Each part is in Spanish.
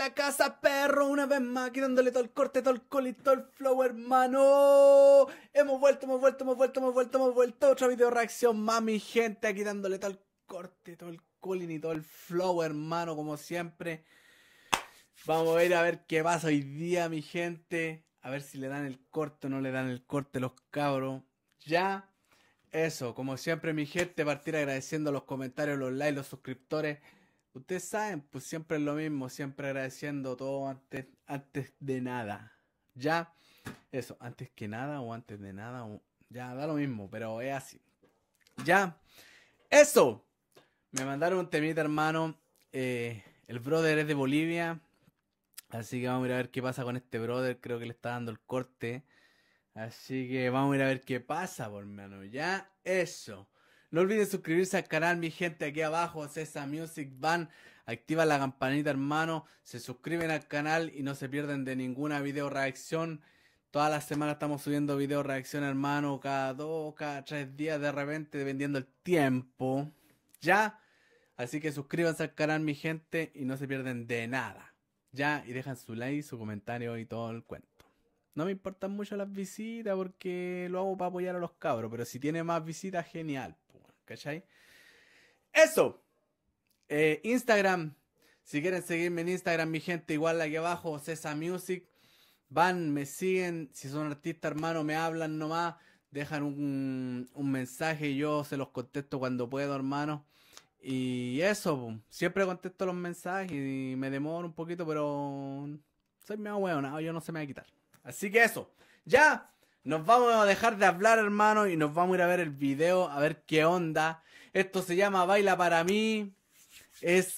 la casa, perro, una vez más, quitándole todo el corte, todo el colito, todo el flow, hermano. Hemos vuelto. Otra video reacción más, mi gente, aquí dándole todo el corte, todo el colin y todo el flow, hermano, como siempre. Vamos a ver qué pasa hoy día, mi gente. A ver si le dan el corte o no le dan el corte los cabros. Ya, eso, como siempre, mi gente, partir agradeciendo los comentarios, los likes, los suscriptores. Ustedes saben, pues siempre es lo mismo, siempre agradeciendo todo antes de nada. Ya, eso, antes que nada o antes de nada, ya da lo mismo, pero es así. Ya, eso. Me mandaron un temita, hermano. El brother es de Bolivia, así que vamos a ir a ver qué pasa con este brother. Creo que le está dando el corte, así que vamos a ir a ver qué pasa, por hermano. Ya, eso. No olviden suscribirse al canal, mi gente, aquí abajo, Cesa Music Van. Activa la campanita, hermano. Se suscriben al canal y no se pierden de ninguna video reacción. Todas las semanas estamos subiendo video reacción, hermano. Cada 2, cada 3 días de repente, dependiendo del tiempo. Ya. Así que suscríbanse al canal, mi gente, y no se pierden de nada. Ya. Y dejan su like, su comentario y todo el cuento. No me importan mucho las visitas porque lo hago para apoyar a los cabros. Pero si tiene más visitas, genial. ¿Cachai? Eso. Instagram. Si quieren seguirme en Instagram, mi gente, igual aquí abajo, Cesa Music. Van, me siguen. Si son artistas, hermano, me hablan nomás. Dejan un mensaje y yo se los contesto cuando puedo, hermano. Y eso, siempre contesto los mensajes y me demoro un poquito, pero soy medio hueonado, yo no se me va a quitar. Así que eso. Ya. Nos vamos a dejar de hablar, hermano, y nos vamos a ir a ver el video, a ver qué onda. Esto se llama Baila Para Mí. Es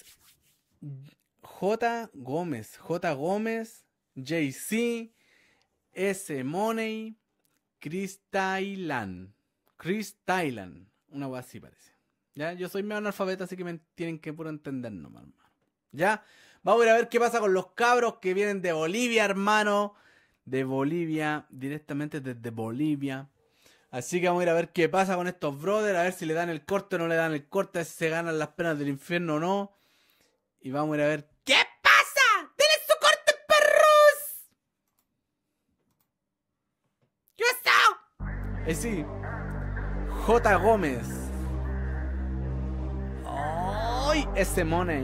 J. Gómez, Jay-Z, S. Money, Chris Thailand. Una cosa así parece. ¿Ya? Yo soy medio analfabeta, así que me tienen que puro entender nomás, hermano. ¿Ya? Vamos a ir a ver qué pasa con los cabros que vienen de Bolivia, hermano. De Bolivia, directamente desde Bolivia. Así que vamos a ir a ver qué pasa con estos brothers. A ver si le dan el corte o no le dan el corte. Si se ganan las penas del infierno o no. Y vamos a ir a ver qué pasa. ¡Denle su corte, perros! ¿Qué pasa? Sí. J. Gómez. ¡Ay! S. Money.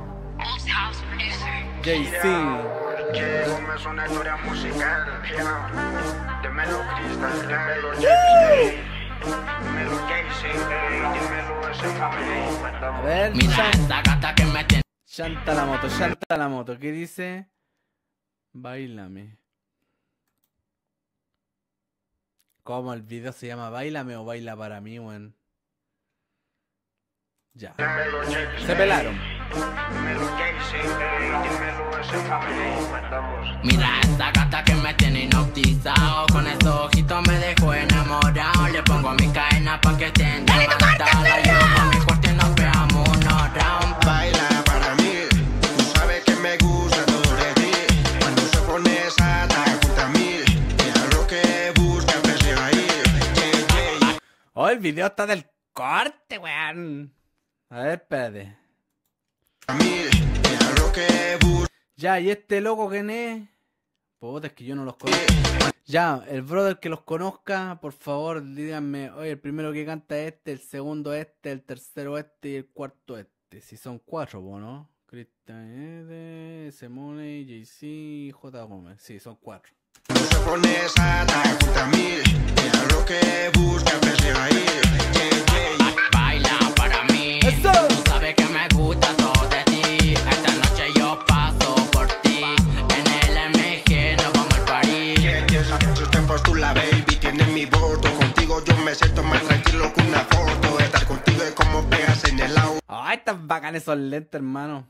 Jay-Z. Que Gómez una historia musical, dímelo Cristal, dímelo Jay-Z, dímelo Jay-Z, dímelo ese familia. A ver, mira esta gata que me tiene. Chanta la moto, ¿qué dice? Báilame. ¿Cómo el video se llama Báilame o Baila Para Mí, weón? Ya. Se pelaron. Mira esta gata que me tiene hipnotizado. Con esos ojitos me dejó enamorado. Le pongo mi cadena pa' que esté enamorada. Yo pa' mi cuarto y nos veamos unos round. Baila para mí, tú sabes que me gusta todo de ti. Cuando se pone esa junto a mí, mira lo que busca, precio ahí. Oh, el video está del corte, weón. A ver, espérate. A mí, mira lo que busca. Ya, ¿y este loco quién es? Puta, es que yo no los conozco. Ya, el brother que los conozca, por favor, díganme, oye, el primero que canta este, el segundo este, el tercero este y el cuarto este. Si son 4, ¿no? Cristian S. Money, Jay-Z, J. Gómez. Sí, son 4. Cuando se pone esa junto a mí, mira lo que busca, precio ahí. Baila para mí. ¡Eso! Tú sabes que me gusta todo de ti. Esta noche yo paso por ti. En el MG nos vamos al París. Sus tiempos tú la baby, tienes mi voto. Contigo yo me siento más tranquilo que una foto. Estar contigo es como pegas en el auto. Ay, están bacanes esos lentes, hermano.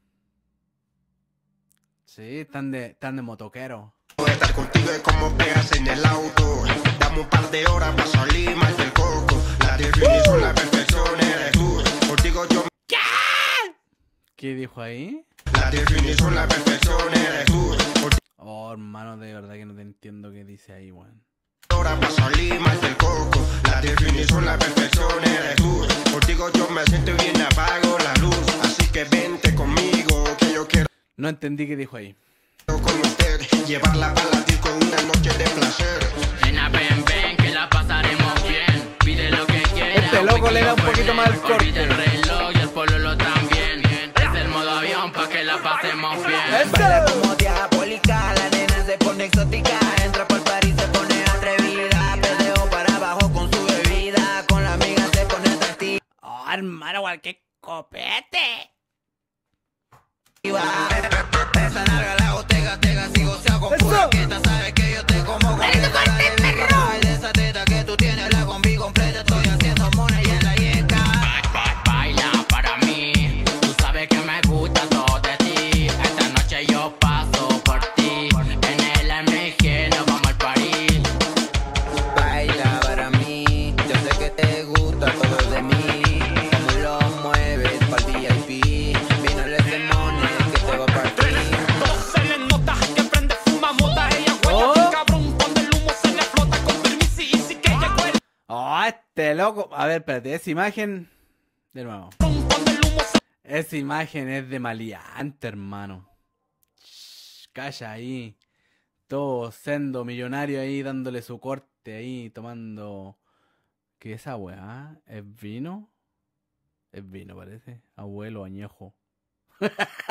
Sí, están de motoquero. Estar contigo es como pegas en el auto. Dame un par de horas para salir más del coco. La definición, la perfección eres tú. Contigo yo. ¿Qué? ¿Qué dijo ahí? La definición, la perfección eres tú. Oh, hermano, de verdad que no te entiendo qué dice ahí, weón. Ahora para salir más del coco. La definición, la perfección eres tú. Contigo yo me siento bien, apago la luz. Así que vente conmigo, que yo quiero. No entendí qué dijo ahí. Con usted, llevarla a la disco en una noche de placer. Nena, ven, ven, que la pasaremos bien. Pide lo que quieras. Este loco le da un poquito más el corte. Olvida el reloj y el pololo también. Es el modo avión pa' que la pasemos bien. Baila como diabólica, la nena se pone exótica. Entra por París, se pone atrevida. Pedeo para abajo con su bebida. Con la amiga se pone atractiva. Oh, hermano, cualquier copete. Esa larga la botega, tega, sigo se hago ¡Eso! pura quieta. Sabes que yo te como completa. Ay, de esa teta que tú tienes, la combi completa. Estoy haciendo mona y en la yeca. Baila para mí. Tú sabes que me gusta todo de ti. Esta noche yo paso por ti. En el MG nos vamos al París. Baila para mí, yo sé que te gusta todo de mí. Cómo lo mueves pa'l VIP. Vino el demonio que te va a partir. Todo se le nota que prende fuma mota. Ella huella Oh. bien cabrón cuando el humo se le flota. Con permiso y sí que ella huele Oh, este loco. A ver, espérate, esa imagen. De nuevo. cuando el humo se Esa imagen es de maleante, hermano. Shh, calla ahí. Todo sendo millonario ahí, dándole su corte ahí, tomando. ¿Qué es esa weá? ¿Es vino? Es vino, parece. Abuelo añejo. le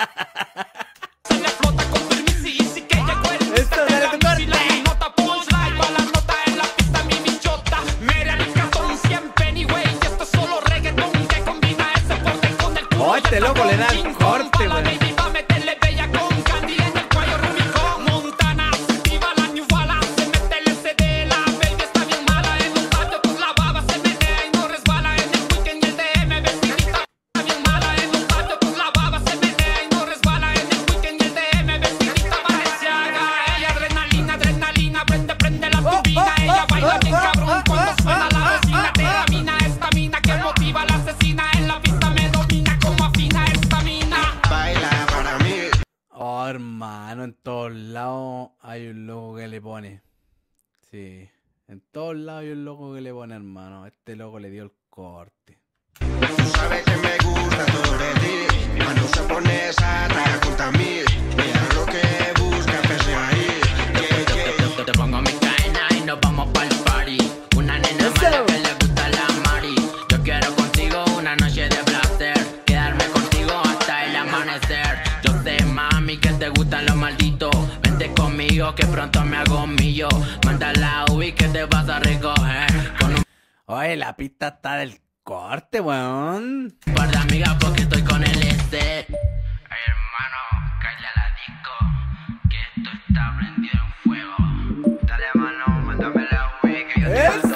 flota. Con permiso y sí que ella huele. Esto, dale tu corte. Si la nota punchline va la nota en la pista, mi bichota. Mira el cartón 100 penny, güey. Y esto es solo reggaetón que combina ese porte con el culo. Oh, este y el loco le da el King Kong. corte, Pa' la güey. baby va a meterle bella con candy en el cuello Rubicon. Montana, viva la New Balance. Se mete el SD, la baby está bien mala. En un patio con la baba se menea y no resbala. En el weekend y el DM vestidita está bien mala. En un patio con la baba se menea y no resbala. En el weekend y el DM vestidita Balenciaga. Ella adrenalina, adrenalina, prende, prende la turbina. Ella baila bien cabrón cuando suena la bocina. Teramina, esta mina que motiva a la asesina. En la pista me domina como afina esta mina. Baila para mí. Oh, hermano, en todos lados hay un loco que le pone. Sí, en todos lados hay un loco que le pone, hermano. Este loco le dio el corte. Tú sabes que me gusta todo de ti. Cuando se pone esa traga junto a mí. Mira lo que busca, pese ahí. Te pongo mi cadena y nos vamos pa'l party. Una nena mala que le gusta la mari. Yo quiero contigo una noche de placer. Quedarme contigo hasta el amanecer. Yo sé, mami, que te gustan los malditos. Vente conmigo que pronto me hago millo. Manda la UBI que te vas a recoger. Con un Oye, la pista está del corte, weón. par de amigas porque estoy con el este. Ay, hermano, calla la disco. Que esto está prendido en fuego. Dale mano, mándame la UBI que yo te ¡Eso!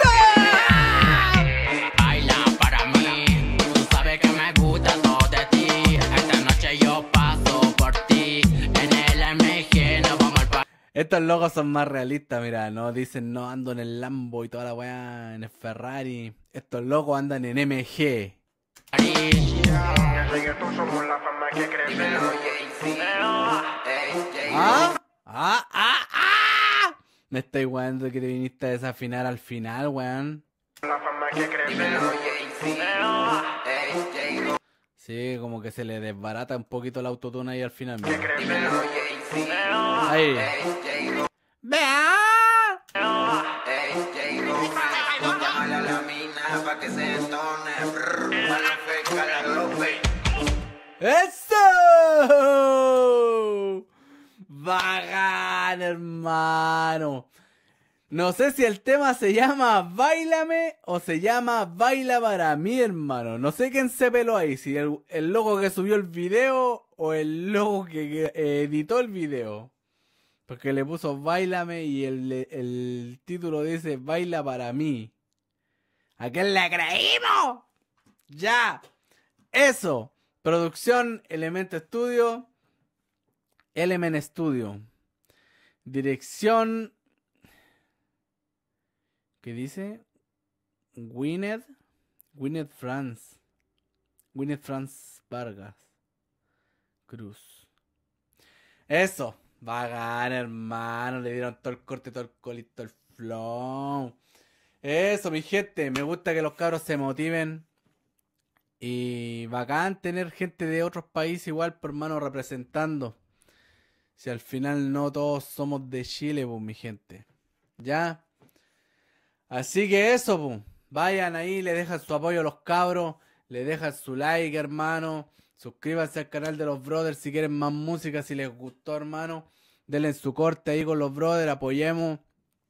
Baila para mí, tú sabes que me gusta todo de ti. Esta noche yo paso por ti. En el MG nos vamos al Estos locos son más realistas, mira, no dicen no ando en el Lambo y toda la weá, en el Ferrari. Estos locos andan en MG. París. El reggaetón somos la fama que crece. ¡Ah! Me estoy weando que te viniste a desafinar al final, weón. La fama que crece. Sí, como que se le desbarata un poquito el autotune ahí al final, mira. Ahí. ¡Vea! Llámale a la mina pa' que se entone. Para feca la globe. ¡Eso! Bacán, hermano. No sé si el tema se llama Báilame o se llama Baila para mí, hermano. No sé quién se peló ahí, si el loco que subió el video o el loco que editó el video. Porque le puso Báilame y el título dice Baila para mí. ¿A quién le creímos? Ya. Eso. Producción Elemento Studio. Element Studio. Dirección. ¿Qué dice? Gwyneth France. Gwyneth France Vargas Cruz. Eso. Bacán, hermano. Le dieron todo el corte, todo el colito, el flow. Eso, mi gente. Me gusta que los cabros se motiven. Y bacán tener gente de otros países igual, por hermano, representando. Si al final no todos somos de Chile, pues, mi gente. ¿Ya? Así que eso, pues. Vayan ahí, le dejan su apoyo a los cabros, le dejan su like, hermano. Suscríbanse al canal de los brothers si quieren más música, si les gustó, hermano. Denle su corte ahí con los brothers, apoyemos.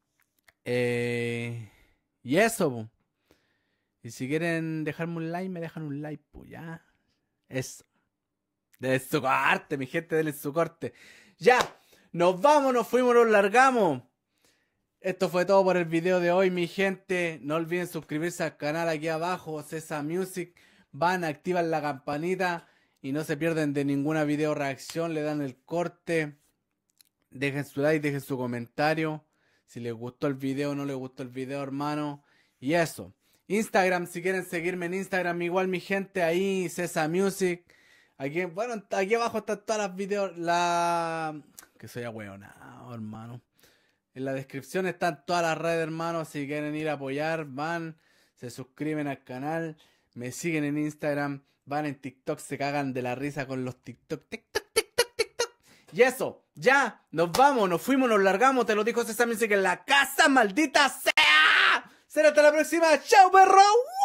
Y eso, pues. Y si quieren dejarme un like, me dejan un like, pues, ya. Eso. Denle su corte, mi gente, denle su corte. Ya, nos vamos, nos fuimos, nos largamos. Esto fue todo por el video de hoy, mi gente. No olviden suscribirse al canal aquí abajo, Cesa Music. Van, activan la campanita y no se pierden de ninguna video reacción. Le dan el corte. Dejen su like, dejen su comentario. Si les gustó el video o no les gustó el video, hermano. Y eso. Instagram, si quieren seguirme en Instagram, igual mi gente, ahí, Cesa Music. Aquí, bueno, aquí abajo están todas las videos. Que soy ahueonado, hermano. En la descripción están todas las redes, hermano. Si quieren ir a apoyar, van, se suscriben al canal, me siguen en Instagram, van en TikTok, se cagan de la risa con los TikTok. Y eso, ya, nos vamos, nos fuimos, nos largamos. Te lo dijo César Music en la casa, maldita sea. Será hasta la próxima. Chao, perro.